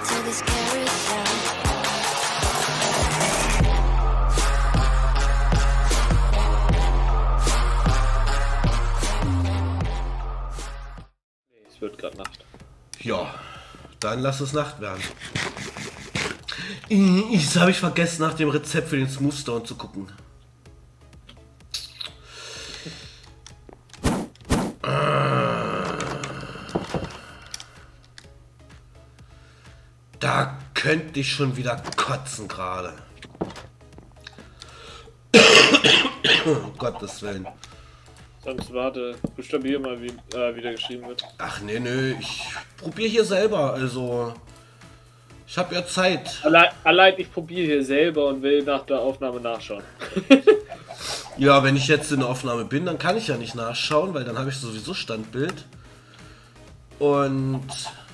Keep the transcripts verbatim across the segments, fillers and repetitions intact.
Es wird gerade Nacht. Ja, dann lass es Nacht werden. Ich habe ich vergessen, nach dem Rezept für den Smoothstone zu gucken. Da könnte ich schon wieder kotzen gerade. Um Gottes Willen. Sonst warte, buchstabier mal, wie äh, wieder geschrieben wird. Ach nee, nee, ich probiere hier selber, also ich habe ja Zeit. Allein, allein ich probiere hier selber und will nach der Aufnahme nachschauen. Ja, wenn ich jetzt in der Aufnahme bin, dann kann ich ja nicht nachschauen, weil dann habe ich sowieso Standbild. Und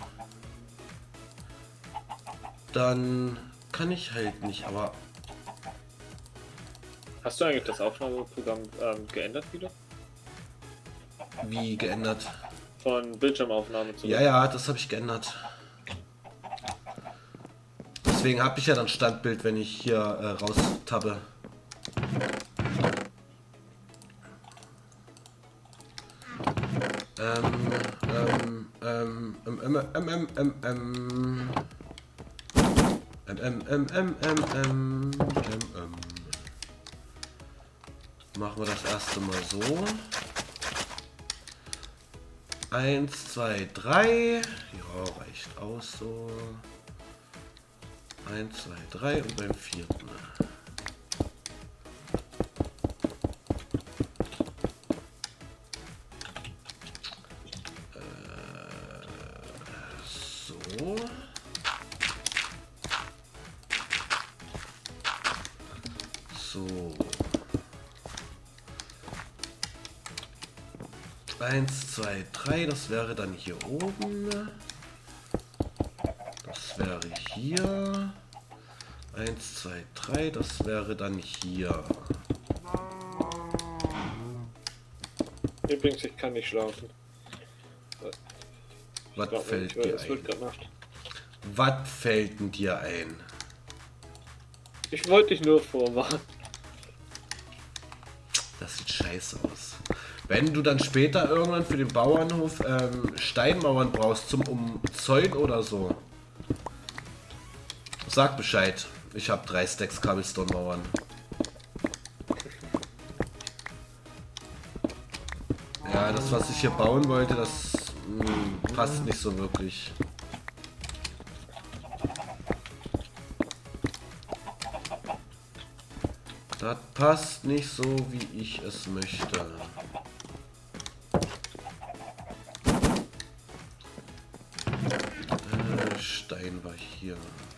dann kann ich halt nicht, aber... Hast du eigentlich das Aufnahmeprogramm ähm, geändert wieder? Wie geändert? Von Bildschirmaufnahme zu... Ja, ja, das habe ich geändert. Deswegen habe ich ja dann Standbild, wenn ich hier äh, raus tabbe. Ähm, ähm, ähm, ähm, ähm, ähm, ähm, ähm, ähm, ähm, ähm, ähm, ähm, ähm, ähm. Machen wir das erste Mal so. Eins, zwei, drei. Ja, reicht aus so. Eins, zwei, drei und beim vierten. So. So. Eins, zwei, drei, das wäre dann hier oben. Das wäre hier. Eins, zwei, drei, das wäre dann hier. Übrigens, ich kann nicht schlafen. Was fällt dir es wird ein? gerade Nacht. Was fällt denn dir ein? Ich wollte dich nur vorwarnen. Das sieht scheiße aus. Wenn du dann später irgendwann für den Bauernhof ähm, Steinmauern brauchst zum Umzäunen oder so, sag Bescheid. Ich habe drei Stacks Cobblestone-Mauern. Ja, das, was ich hier bauen wollte, das mh, passt nicht so wirklich. Das passt nicht so, wie ich es möchte. Äh, Stein war hier.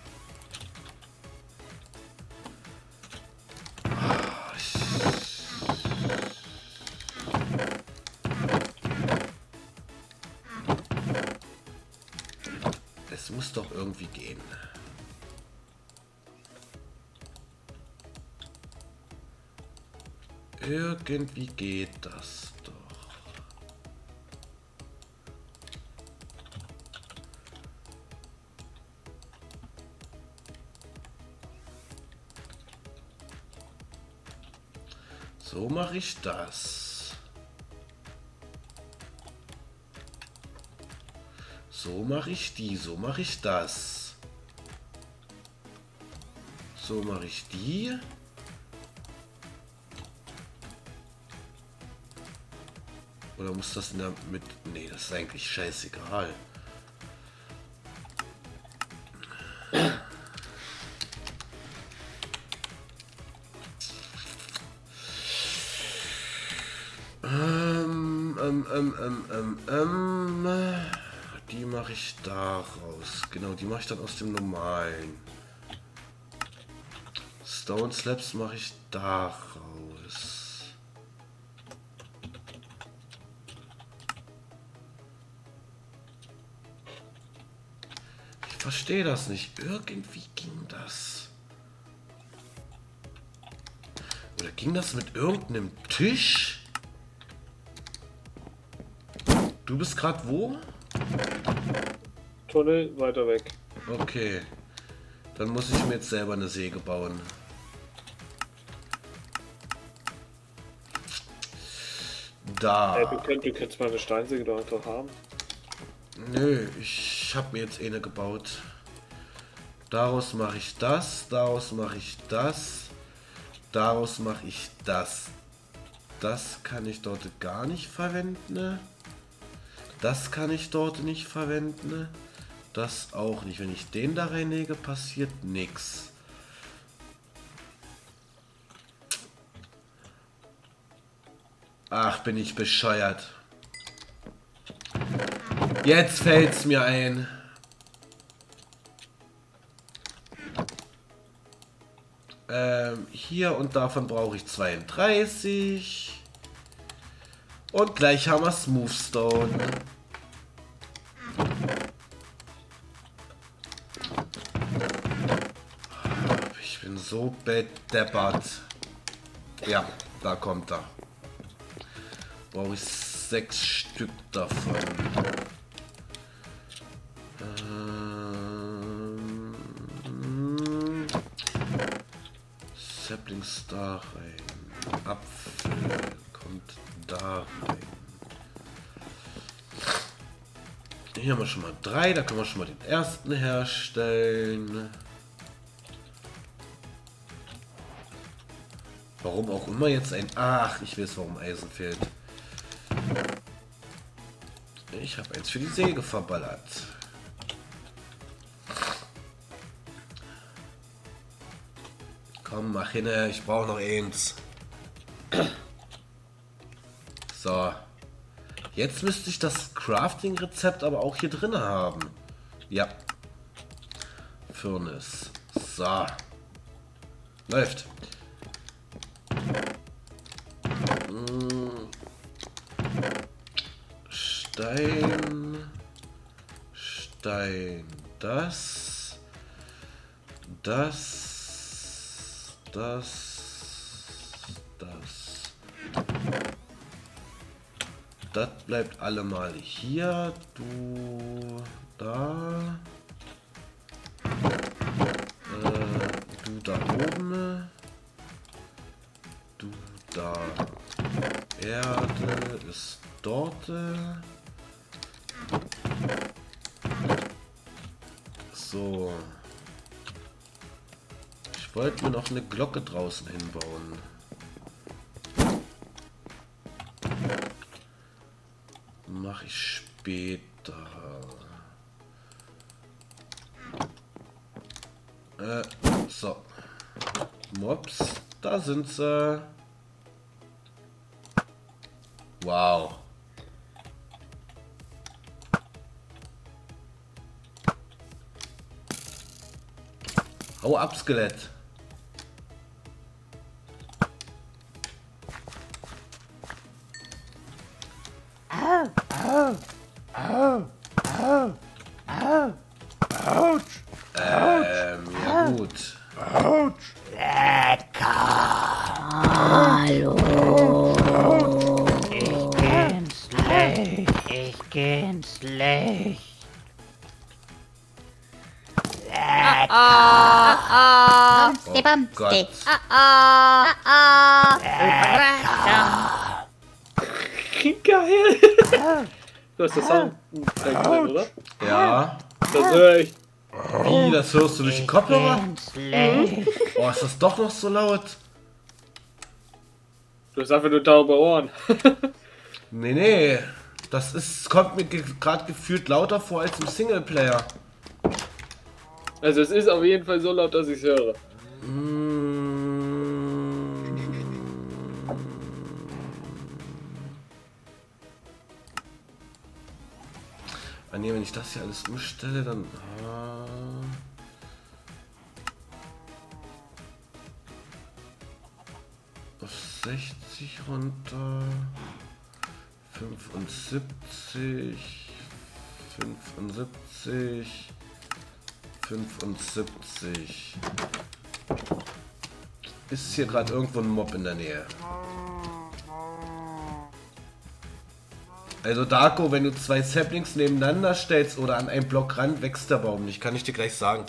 Es muss doch irgendwie gehen. Irgendwie geht das doch. So mache ich das. So mache ich die, so mache ich das. So mache ich die. Oder muss das in der mit... Nee, das ist eigentlich scheißegal. Ähm, ähm, ähm, ähm, ähm, ähm, die mache ich da raus. Genau, die mache ich dann aus dem normalen. Stone Slabs mache ich da raus. Ich verstehe das nicht. Irgendwie ging das. Oder ging das mit irgendeinem Tisch? Du bist gerade wo? Tunnel weiter weg. Okay. Dann muss ich mir jetzt selber eine Säge bauen. Da. Ey, du, könnt, du könntest mal eine Steinsäge doch einfach haben. Nö, ich habe mir jetzt eine gebaut. Daraus mache ich das, daraus mache ich das, daraus mache ich das. Das kann ich dort gar nicht verwenden. Das kann ich dort nicht verwenden. Das auch nicht. Wenn ich den da reinlege, passiert nichts. Ach, bin ich bescheuert. Jetzt fällt's mir ein. Ähm, hier und davon brauche ich zweiunddreißig. Und gleich haben wir Smoothstone. Ich bin so bedeppert. Ja, da kommt er. Brauche ich sechs Stück davon. Ähm, Saplings da rein. Apfel kommt da rein. Hier haben wir schon mal drei, da können wir schon mal den ersten herstellen. Warum auch immer jetzt ein... Ach, ich weiß, warum Eisen fehlt. Ich habe eins für die Säge verballert. Komm, mach hin, ich brauche noch eins. So. Jetzt müsste ich das Crafting-Rezept aber auch hier drin haben. Ja. Furnace. So. Läuft. Stein. Stein. Das. Das. Das. Das. Das bleibt allemal hier. Du da. Äh, du da oben. Du da. Erde ist dort. So. Ich wollte mir noch eine Glocke draußen hinbauen. Mache ich später. Äh, so. Mobs, da sind sie. Wow. Hau ab, Skelett. Au, au, au, au, au, ouch. Ähm, ja gut. Ouch. Hallo. Ich kenn schlecht. Ich kenn schlecht. Bumsti, bumsti. Gott. Ah, ah. Geil! Du hast das Sound drin, oder? Ja. Das höre ich. Wie, das hörst du durch die Kopfhörer? Kenn schlecht. Oh, ist das doch noch so laut? Du hast einfach nur taube Ohren. Nee, nee. Das ist, kommt mir ge gerade gefühlt lauter vor als im Singleplayer. Also es ist auf jeden Fall so laut, dass ich es höre. Ah, nee, wenn ich das hier alles umstelle, dann... Ah. Auf sechzig runter. fünfundsiebzig. fünfundsiebzig. fünfundsiebzig. Ist hier gerade irgendwo ein Mob in der Nähe? Also Darko, wenn du zwei Saplings nebeneinander stellst oder an einen Block ran, wächst der Baum nicht. Kann ich dir gleich sagen.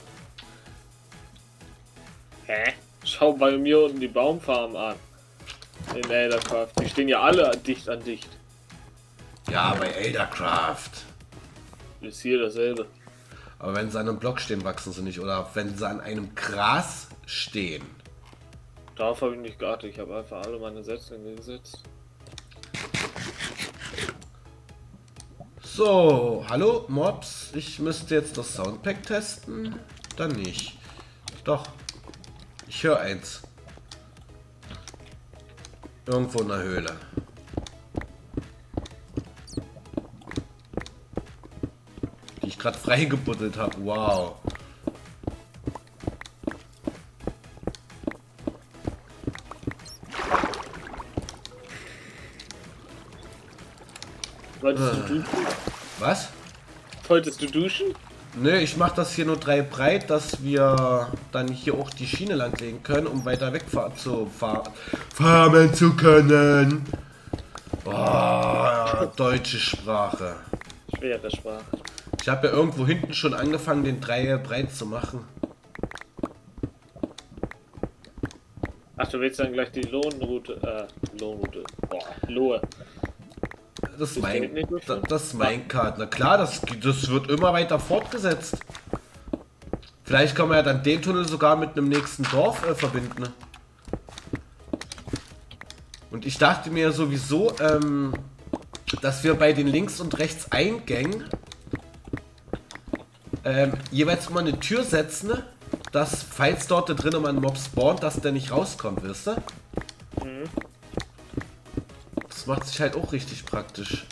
Hä? Schau bei mir unten die Baumfarm an. In Eldercraft. Die stehen ja alle dicht an dicht. Ja, bei Eldercraft. Ist hier dasselbe. Aber wenn sie an einem Block stehen, wachsen sie nicht. Oder wenn sie an einem Gras stehen. Darauf habe ich nicht geachtet. Ich habe einfach alle meine Setzlinge gesetzt. So, hallo Mobs. Ich müsste jetzt das Soundpack testen. Dann nicht. Doch. Ich höre eins. Irgendwo in der Höhle. Die ich gerade freigebuddelt habe. Wow. Wolltest Ah. du duschen? Was? Wolltest du duschen? Ne, ich mache das hier nur drei breit, dass wir dann hier auch die Schiene langlegen können, um weiter weg zu fahren, farmen zu können. Oh, deutsche Sprache. Schwere Sprache. Ich habe ja irgendwo hinten schon angefangen, den Dreier breit zu machen. Ach, du willst dann gleich die Lohnroute, äh, Lohnroute, boah, Lohe. Das ist Ich mein, denke nicht, du das, schon. das ist mein Card. Na klar, das, das wird immer weiter fortgesetzt. Vielleicht kann man ja dann den Tunnel sogar mit einem nächsten Dorf äh, verbinden. Ne? Und ich dachte mir sowieso, ähm, dass wir bei den Links- und Rechts-Eingängen ähm, jeweils immer eine Tür setzen, ne? Dass, falls dort drinnen mal ein Mob spawnt, dass der nicht rauskommt, wisst ihr? Mhm. Das macht sich halt auch richtig praktisch.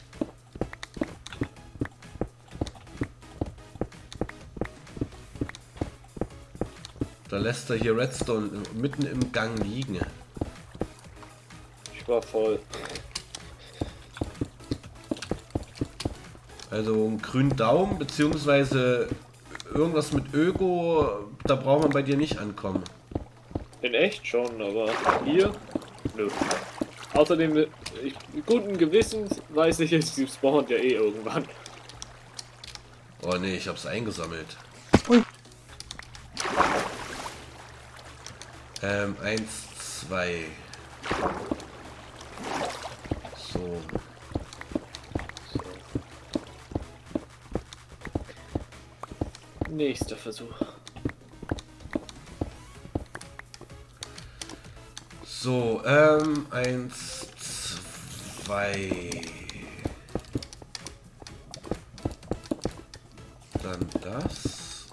Da lässt er hier Redstone mitten im Gang liegen. Ich war voll. Also einen grünen Daumen, beziehungsweise irgendwas mit Öko, da braucht man bei dir nicht ankommen. In echt schon, aber hier? Nö. Außerdem, ich, guten Gewissens weiß ich jetzt, die spawnt ja eh irgendwann. Oh ne, ich hab's eingesammelt. Ui. Ähm, eins, zwei. So. Nächster Versuch. So, ähm, eins, zwei. Dann das.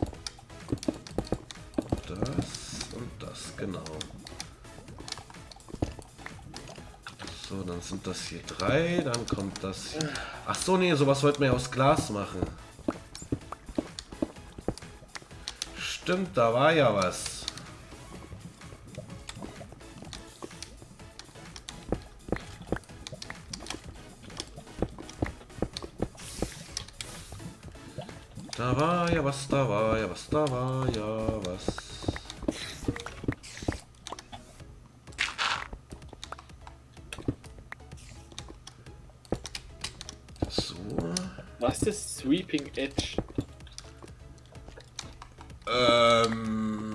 Das und das, genau. So, dann sind das hier drei, dann kommt das hier. Ach so, nee, sowas wollten wir ja aus Glas machen. Stimmt, da war ja was. Da war ja was, da war ja was, da war ja was. So. Was ist Sweeping Edge? Ähm.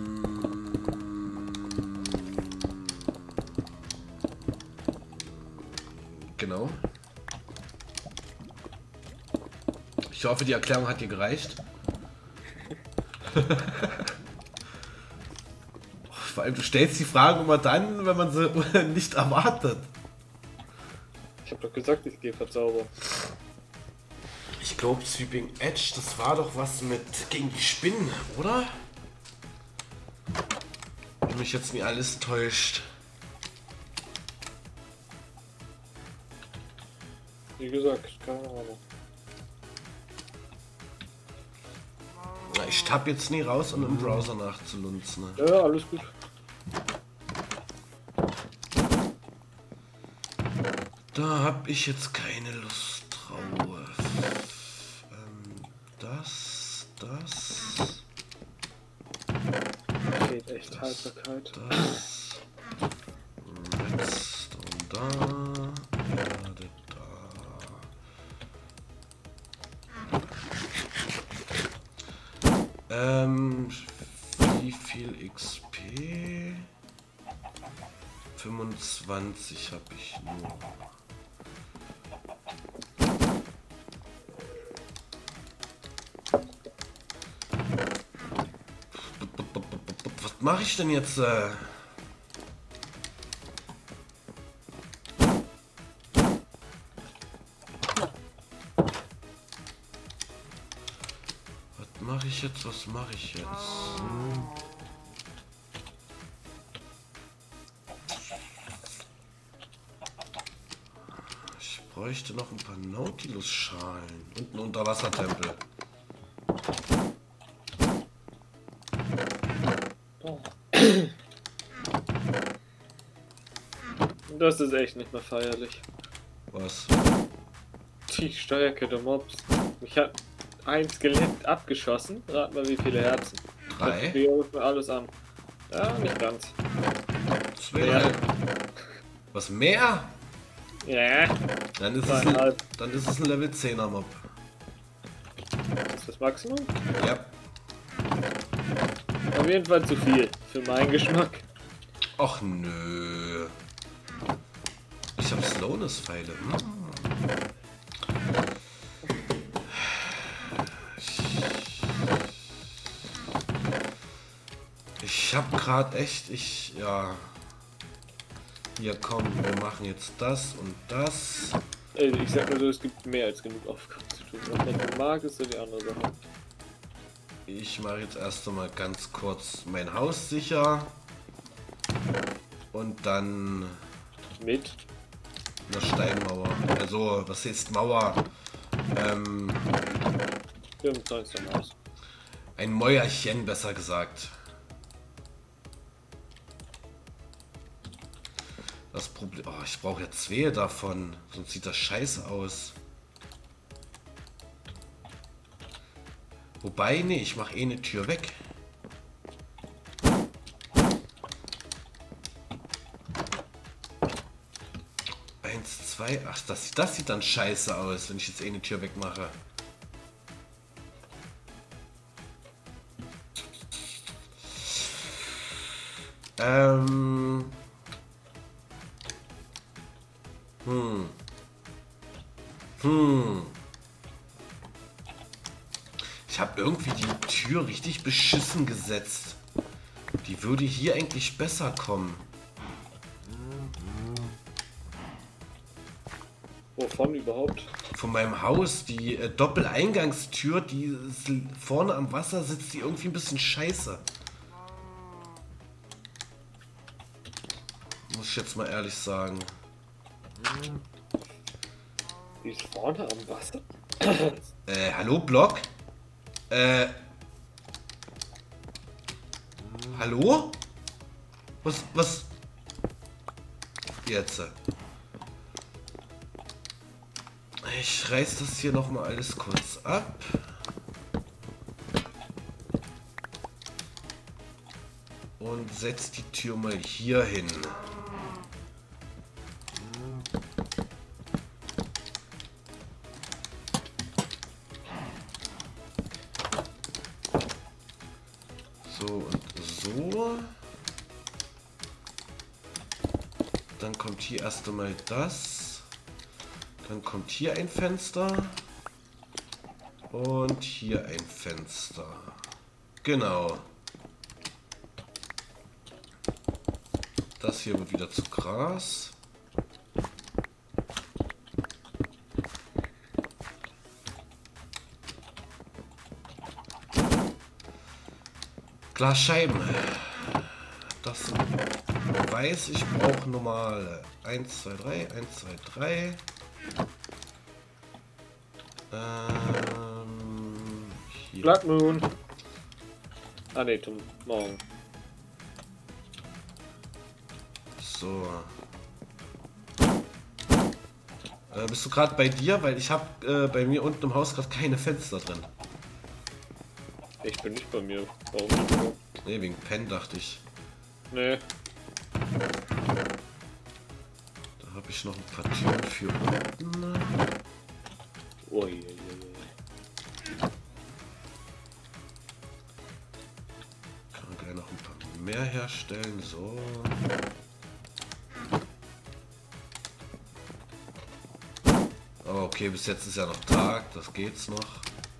Genau. Ich hoffe, die Erklärung hat dir gereicht. Vor allem, du stellst die Fragen immer dann, wenn man sie nicht erwartet. Ich hab doch gesagt, ich gehe verzaubern. Ich glaube, Sweeping Edge, das war doch was mit gegen die Spinnen, oder? Wenn mich jetzt nicht alles täuscht. Wie gesagt, keine Ahnung. Na, ich tapp jetzt nie raus, um im Browser nachzulunzen. Ne? Ja, alles gut. Da hab ich jetzt keine Lust drauf. Ähm, das, das, Geht echt Haltbarkeit. das. Redstone da. Erde da. Ähm, wie viel X P? fünfundzwanzig habe ich nur. Was mache ich denn jetzt? Äh? Was mache ich jetzt? Was mache ich jetzt? Ich bräuchte noch ein paar Nautilus-Schalen und einen Unterwassertempel. Das ist echt nicht mehr feierlich. Was? Die Steuerkette Mobs. Mich hat ein Skelett abgeschossen. Rat mal, wie viele Herzen. Drei? Wir rufen alles an. Ja, nicht ganz. Zwei? Ja. Was mehr? Ja. Dann ist, es ein, Zweieinhalb. dann ist es ein Level zehner Mob. Das ist das Maximum? Ja. Auf jeden Fall zu viel. Für meinen Geschmack. Och nö. Ich hab Slowness-Pfeile. Hm. Ich hab grad echt, ich, ja. Hier, komm, wir machen jetzt das und das. Ey, ich sag nur so, es gibt mehr als genug Aufgaben zu tun. Was man so mag, ist so die andere Sache. Ich mache jetzt erst einmal ganz kurz mein Haus sicher. Und dann Mit? eine Steinmauer. Also, was heißt Mauer? Ähm, fünfundzwanzig aus. ein Mäuerchen, besser gesagt. Das Problem... Oh, ich brauche ja zwei davon. Sonst sieht das scheiße aus. Wobei, nee, ich mache eh eine Tür weg. Eins, zwei, ach, das, das sieht dann scheiße aus, wenn ich jetzt eh eine Tür wegmache. Ähm... Hm. Hm. Ich habe irgendwie die Tür richtig beschissen gesetzt. Die würde hier eigentlich besser kommen. Wovon überhaupt? Von meinem Haus, die äh, Doppeleingangstür, die ist vorne am Wasser sitzt, die irgendwie ein bisschen scheiße. Muss ich jetzt mal ehrlich sagen. Die ist vorne am Wasser? Äh, hallo Block? Äh. Hallo? Was, was? Jetzt. Ich reiß das hier noch mal alles kurz ab. Und setz die Tür mal hier hin. So und so. Dann kommt hier erst einmal das. Dann kommt hier ein Fenster. Und hier ein Fenster. Genau. Das hier wird wieder zu Gras. Glasscheiben. Das sind weiß. Ich brauche normale. eins, zwei, drei. eins, zwei, drei. Ähm, hier. Blood Moon. Ah ne, zum Morgen. So. Äh, bist du gerade bei dir? Weil ich habe äh, bei mir unten im Haus gerade keine Fenster drin. Ich bin nicht bei mir. Warum nicht? Ne, wegen Pen dachte ich. Nee. Da habe ich noch ein paar Türen für unten. Oh, je, je, je. kann ja noch ein paar mehr herstellen. So. Aber okay, bis jetzt ist ja noch Tag, das geht's noch.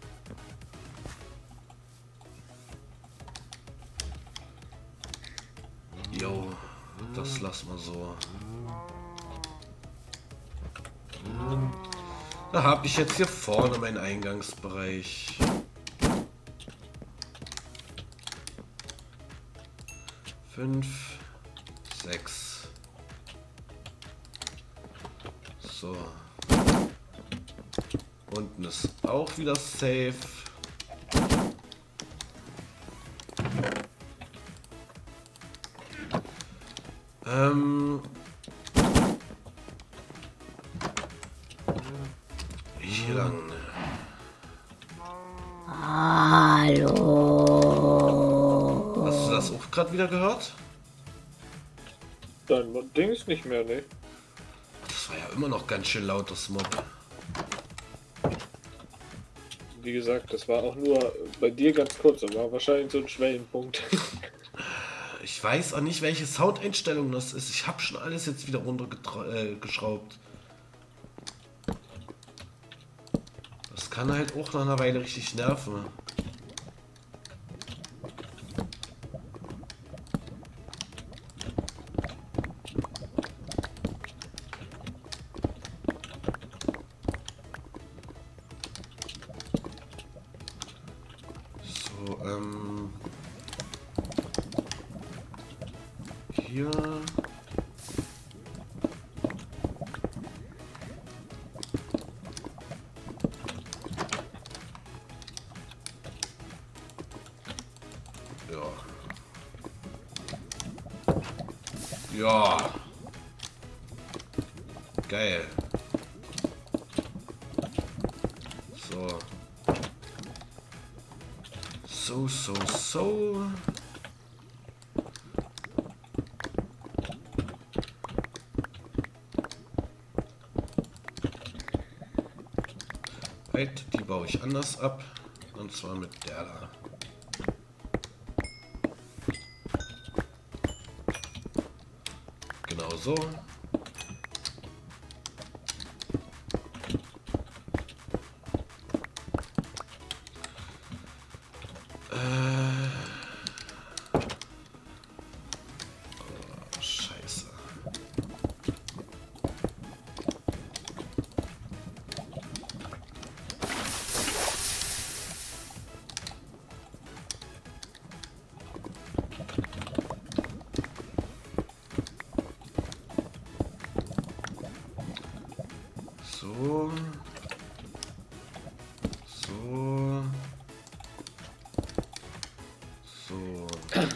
Jo, das lassen wir so. Da habe ich jetzt hier vorne meinen Eingangsbereich. Fünf, sechs. So. Unten ist auch wieder safe. Ähm. Hier lang. Hallo. Hast du das auch gerade wieder gehört? Dein Ding ist nicht mehr, ne? Das war ja immer noch ganz schön laut, das Mob. Wie gesagt, das war auch nur bei dir ganz kurz, aber wahrscheinlich so ein Schwellenpunkt. Ich weiß auch nicht, welche Soundeinstellung das ist. Ich habe schon alles jetzt wieder runtergeschraubt. Das kann halt auch nach einer Weile richtig nerven. So, ähm... hier... Ja. Geil. So. So, so, so. Halt, die baue ich anders ab. Und zwar mit der da. Genau so. Äh. Oh, Scheiße. So. So. So.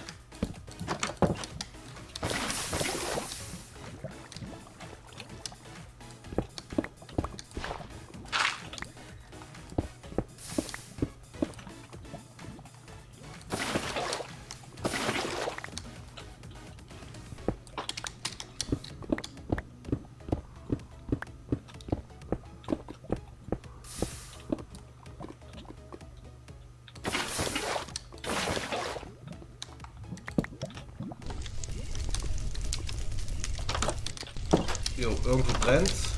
Jo, irgendwo brennt's.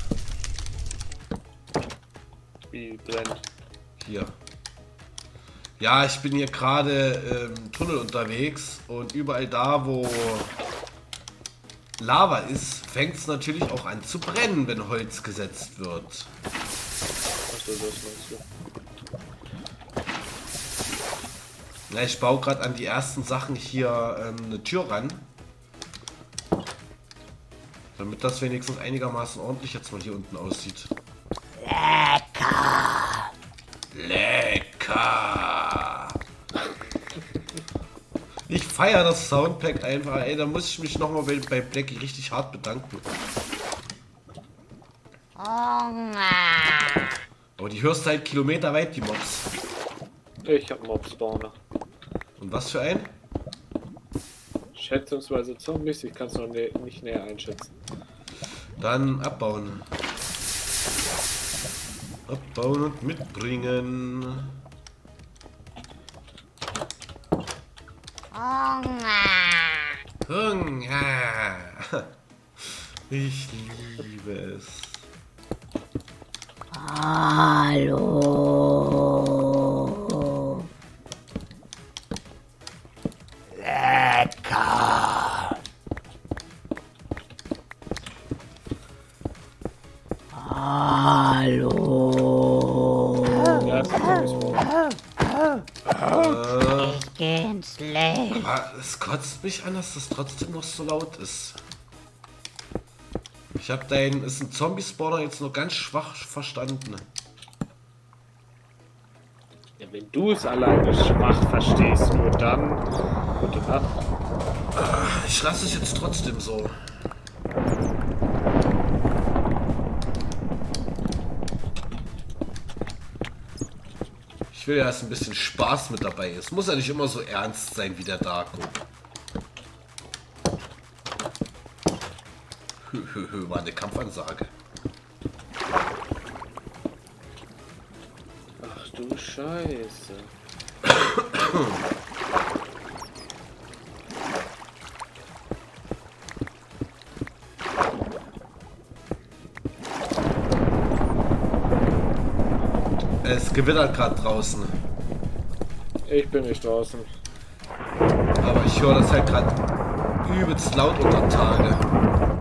Wie brennt. Hier. Ja, ich bin hier gerade im Tunnel unterwegs und überall da, wo Lava ist, fängt es natürlich auch an zu brennen, wenn Holz gesetzt wird. Achso, das meinst du. Ja, ich baue gerade an die ersten Sachen hier ähm, eine Tür ran. Damit das wenigstens einigermaßen ordentlich jetzt mal hier unten aussieht. Lecker. Lecker! Ich feiere das Soundpack einfach, ey, da muss ich mich nochmal bei, bei Blackie richtig hart bedanken. Hunger. Aber die hörst du halt kilometerweit, die Mobs. Ich hab Mob-Spawner. Und was für ein? Schätzungsweise Zombies, ich kann es noch nä nicht näher einschätzen. Dann abbauen. Abbauen und mitbringen. Hunger. Ich liebe es. Hallo. Lecker. Hallo. Ja, das ist ein Spawn. Ich geh schlecht. Aber es kotzt mich an, dass das trotzdem noch so laut ist. Ich habe deinen, ist ein Zombie-Spawner jetzt nur ganz schwach verstanden. Ja, wenn du es alleine schwach verstehst, nur dann. Gute Nacht. Ich lasse es jetzt trotzdem so. Ich will ja, dass ein bisschen Spaß mit dabei ist. Muss ja nicht immer so ernst sein wie der Darko. Hö, hö, hö, war eine Kampfansage. Ach du Scheiße. Es gewittert gerade draußen. Ich bin nicht draußen. Aber ich höre das halt gerade übelst laut unter Tage.